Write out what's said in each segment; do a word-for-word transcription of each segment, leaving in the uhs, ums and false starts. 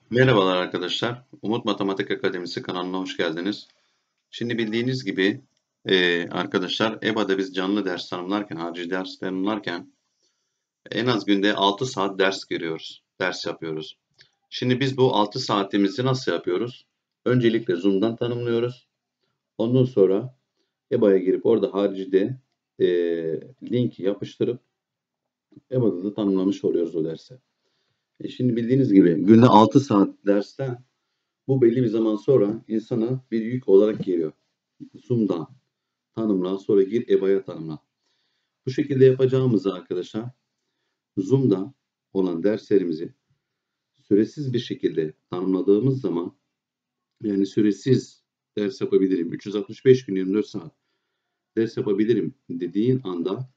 Merhabalar arkadaşlar. Umut Matematik Akademisi kanalına hoş geldiniz. Şimdi bildiğiniz gibi eee, arkadaşlar E B A'da biz canlı ders tanımlarken, harici ders tanımlarken en az günde altı saat ders giriyoruz, ders yapıyoruz. Şimdi biz bu altı saatimizi nasıl yapıyoruz? Öncelikle Zoom'dan tanımlıyoruz. Ondan sonra E B A'ya girip orada haricide eee linki yapıştırıp E B A'da da tanımlamış oluyoruz o dersi. E şimdi bildiğiniz gibi günde altı saat derste bu belli bir zaman sonra insana bir yük olarak geliyor. Zoom'dan tanımla, sonra gir E B A'ya tanımla. Bu şekilde yapacağımızı arkadaşlar Zoom'da olan derslerimizi süresiz bir şekilde tanımladığımız zaman, yani süresiz ders yapabilirim, üç yüz altmış beş gün yirmi dört saat ders yapabilirim dediğin anda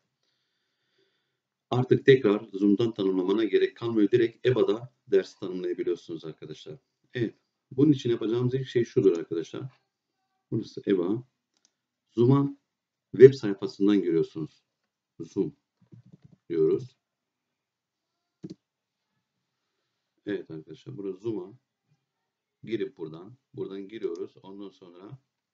artık tekrar Zoom'dan tanımlamana gerek kalmıyor. Direkt E B A'da ders tanımlayabiliyorsunuz arkadaşlar. Evet. Bunun için yapacağımız ilk şey şudur arkadaşlar. Burası E B A. Zoom'a web sayfasından giriyorsunuz. Zoom diyoruz. Evet arkadaşlar, burada Zoom'a girip buradan buradan giriyoruz. Ondan sonra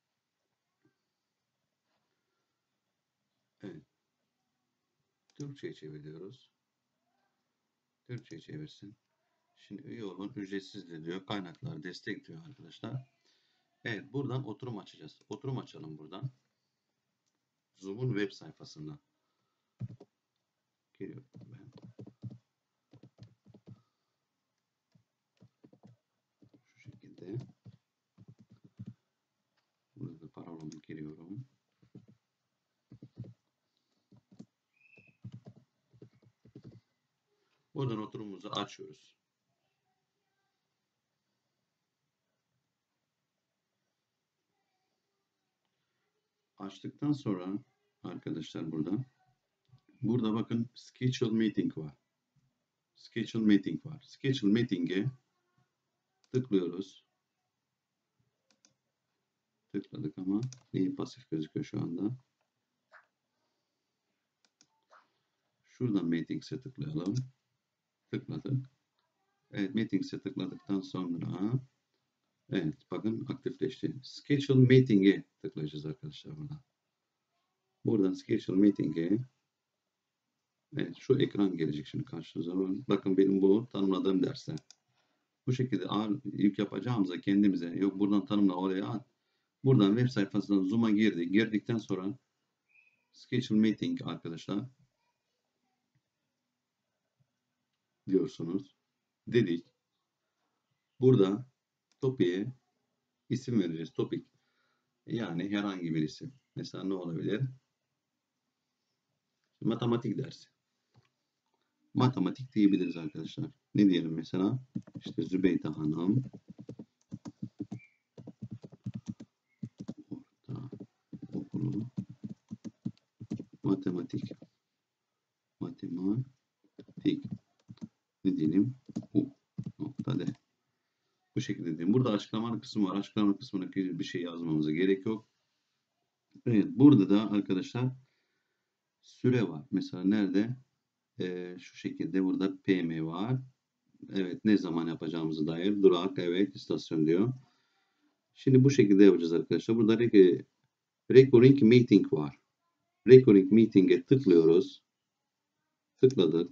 evet, Türkçe'ye çeviriyoruz. Türkçe'ye çevirsin. Şimdi üye olun, ücretsizdir diyor. Kaynaklar destek diyor arkadaşlar. Evet, buradan oturum açacağız. Oturum açalım buradan. Zoom'un web sayfasından giriyorum ben. Şu şekilde. Burada da parolamı giriyorum. Buradan oturumumuzu açıyoruz. Açtıktan sonra arkadaşlar burada burada bakın schedule meeting var. Schedule meeting var. Schedule meeting'e tıklıyoruz. Tıkladık ama neyi pasif gözüküyor şu anda. Şuradan Meetings'e tıklayalım. Tıkladık. Evet, Meetings'e tıkladıktan sonra evet, bakın aktifleşti. Schedule Meeting'e tıklayacağız arkadaşlar buradan. Buradan Schedule Meeting'e evet, şu ekran gelecek şimdi karşınıza. Bakın benim bu tanımladığım dersler. Bu şekilde ağır yük yapacağımıza kendimize yok buradan tanımla oraya at. Buradan web sayfasından Zoom'a girdi. Girdikten sonra Schedule Meeting arkadaşlar diyorsunuz. Dedik. Burada topik'e isim vereceğiz. Topik. Yani herhangi bir isim. Mesela ne olabilir? Matematik dersi. Matematik diyebiliriz arkadaşlar. Ne diyelim mesela? İşte Zübeyde Hanım orta okulu matematik matematik ne diyelim? U nokta D. Bu şekilde diyelim. Burada açıklama kısmı var. Açıklama kısmına bir şey yazmamıza gerek yok. Evet, burada da arkadaşlar süre var. Mesela nerede? Ee, şu şekilde burada P M var. Evet, ne zaman yapacağımızı dair. Durak, evet, istasyon diyor. Şimdi bu şekilde yapacağız arkadaşlar. Burada Recurring Meeting var. Recurring Meeting'e tıklıyoruz. Tıkladık.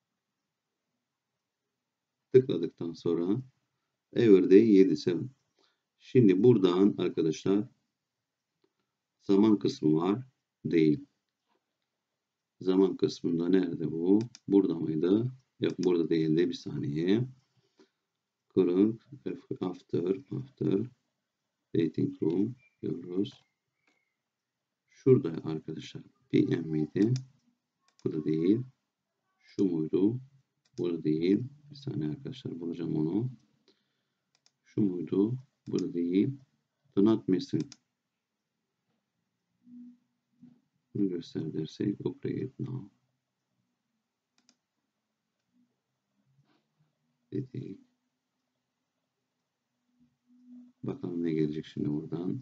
Tıkladıktan sonra Everyday yedi yedi. Şimdi buradan arkadaşlar zaman kısmı var. Değil. Zaman kısmında nerede bu? Burada mıydı? Yok, burada değildi. Bir saniye. Current, after, after, dating room diyoruz. Şurada arkadaşlar P M miydi? Bu da değil. Şu muydu? Bu da değil. Bir saniye arkadaşlar, bulacağım onu. Şu muydu? Bu da değil. Do not missing. Bunu göster dersek operate now. Dedik. Bakalım ne gelecek şimdi buradan.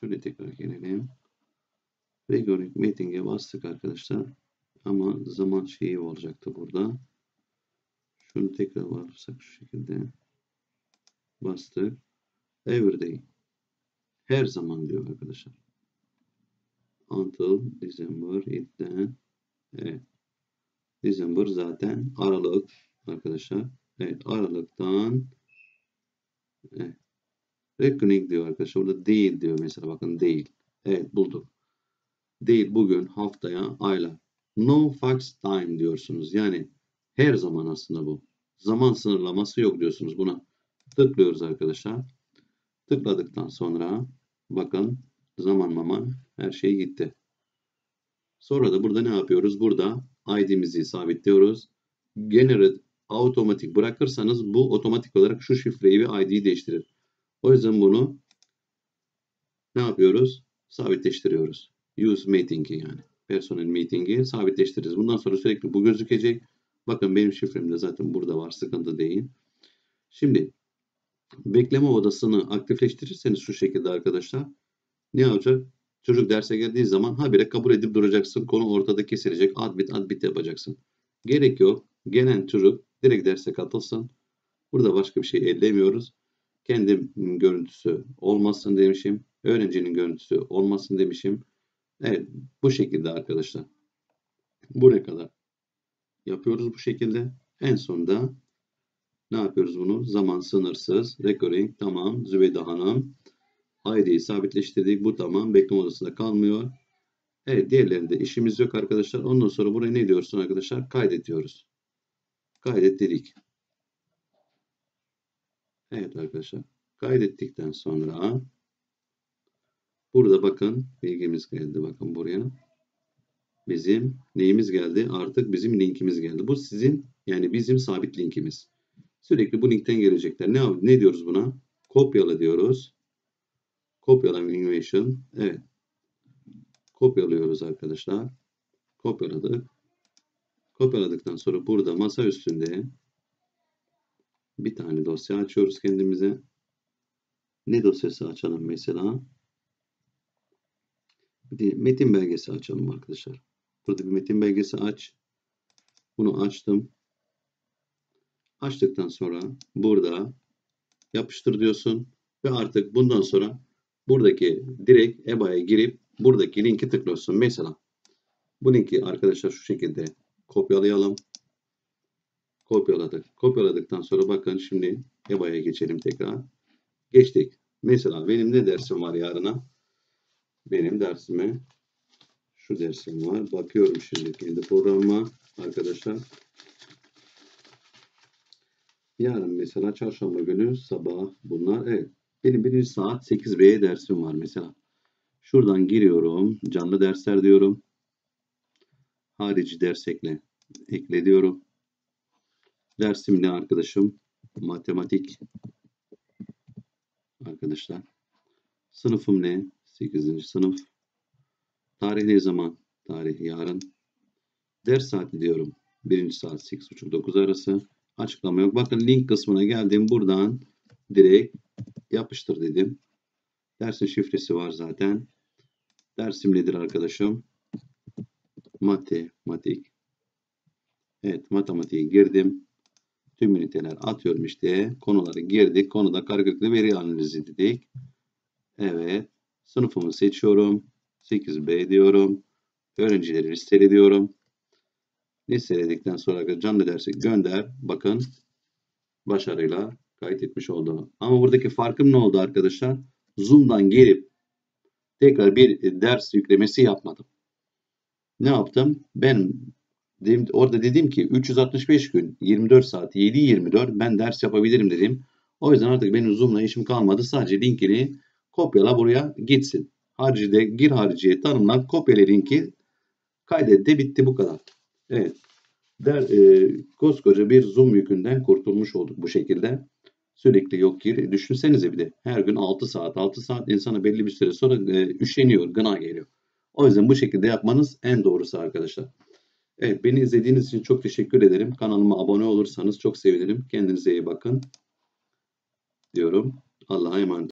Şöyle tekrar gelelim. Recurring Meeting'e bastık arkadaşlar. Ama zaman şeyi olacaktı burada. Şunu tekrar basarsak şu şekilde. Bastık. Everyday. Her zaman diyor arkadaşlar. Until December it'ten. Evet. December zaten Aralık arkadaşlar. Evet, Aralık'tan evet. Reckoning diyor arkadaşlar. Orada değil diyor mesela. Bakın değil. Evet, bulduk. Değil bugün, haftaya, aylar. No fixed time diyorsunuz. Yani her zaman aslında bu. Zaman sınırlaması yok diyorsunuz buna. Tıklıyoruz arkadaşlar. Tıkladıktan sonra bakın zaman maman her şey gitti. Sonra da burada ne yapıyoruz? Burada I D'mizi sabitliyoruz. Generate otomatik bırakırsanız bu otomatik olarak şu şifreyi ve I D'yi değiştirir. O yüzden bunu ne yapıyoruz? Sabitleştiriyoruz. Use meeting'i yani. Personel meeting'i sabitleştiririz. Bundan sonra sürekli bu gözükecek. Bakın benim şifrem de zaten burada var. Sıkıntı değil. Şimdi bekleme odasını aktifleştirirseniz şu şekilde arkadaşlar ne yapacak? Çocuk derse geldiği zaman habire kabul edip duracaksın. Konu ortada kesilecek. Adbit adbit yapacaksın. Gerek yok. Gelen çocuk direkt derse katılsın. Burada başka bir şey ellemiyoruz. Kendi görüntüsü olmasın demişim. Öğrencinin görüntüsü olmasın demişim. Evet, bu şekilde arkadaşlar. Buraya kadar yapıyoruz bu şekilde. En sonunda ne yapıyoruz bunu? Zaman sınırsız. Recurring tamam. Zübeyde Hanım. I D'yi sabitleştirdik. Bu tamam. Bekleme odasında kalmıyor. Evet, diğerlerinde işimiz yok arkadaşlar. Ondan sonra buraya ne diyorsun arkadaşlar? Kaydet diyoruz. Kaydet dedik. Evet arkadaşlar. Kaydettikten sonra burada bakın bilgimiz geldi. Bakın buraya. Bizim neyimiz geldi? Artık bizim linkimiz geldi. Bu sizin yani bizim sabit linkimiz. Sürekli bu linkten gelecekler. Ne, ne diyoruz buna? Kopyala diyoruz. Kopyala animation. Evet. Kopyalıyoruz arkadaşlar. Kopyaladık. Kopyaladıktan sonra burada masa üstünde bir tane dosya açıyoruz kendimize. Ne dosyası açalım mesela? Bir metin belgesi açalım arkadaşlar. Burada bir metin belgesi aç. Bunu açtım. Açtıktan sonra burada yapıştır diyorsun. Ve artık bundan sonra buradaki direkt E B A'ya girip buradaki linki tıklıyorsun. Mesela bu linki arkadaşlar şu şekilde kopyalayalım. Kopyaladık. Kopyaladıktan sonra bakın şimdi E B A'ya geçelim tekrar. Geçtik. Mesela benim ne dersim var yarına? Benim dersime şu dersim var. Bakıyorum şimdi kendi programıma arkadaşlar. Yarın mesela çarşamba günü sabah bunlar. Evet. Benim birinci saat sekiz B'ye dersim var mesela. Şuradan giriyorum. Canlı dersler diyorum. Harici ders ekle. Ekle diyorum. Dersim ne arkadaşım? Matematik. Arkadaşlar. Sınıfım ne? sekizinci sınıf. Tarih ne zaman? Tarih yarın. Ders saati diyorum. Birinci saat sekiz buçuk dokuz arası. Açıklama yok. Bakın link kısmına geldim. Buradan direkt yapıştır dedim. Dersin şifresi var zaten. Dersim nedir arkadaşım? Matematik. Evet, matematiğe girdim. Tüm üniteler atıyorum işte. Konuları girdik. Konuda karşılıklı veri analizi dedik. Evet. Sınıfımı seçiyorum. sekiz B diyorum. Öğrencileri listeliyorum. Listeledikten sonra canlı dersi gönder. Bakın başarıyla kaydetmiş oldu. Ama buradaki farkım ne oldu arkadaşlar? Zoom'dan gelip tekrar bir ders yüklemesi yapmadım. Ne yaptım? Ben dedim, orada dedim ki üç yüz altmış beş gün yirmi dört saat yedi yirmi dört ben ders yapabilirim dedim. O yüzden artık benim Zoom'la işim kalmadı. Sadece linkini kopyala buraya gitsin. Haricide gir hariciye tanımla kopyala linki kaydet de bitti bu kadar. Evet. Der, e, koskoca bir Zoom yükünden kurtulmuş olduk bu şekilde. Sürekli yok gir. Düşünsenize bir de her gün altı saat. altı saat insana belli bir süre sonra e, üşeniyor, gına geliyor. O yüzden bu şekilde yapmanız en doğrusu arkadaşlar. Evet, beni izlediğiniz için çok teşekkür ederim. Kanalıma abone olursanız çok sevinirim. Kendinize iyi bakın diyorum. Allah'a emanet.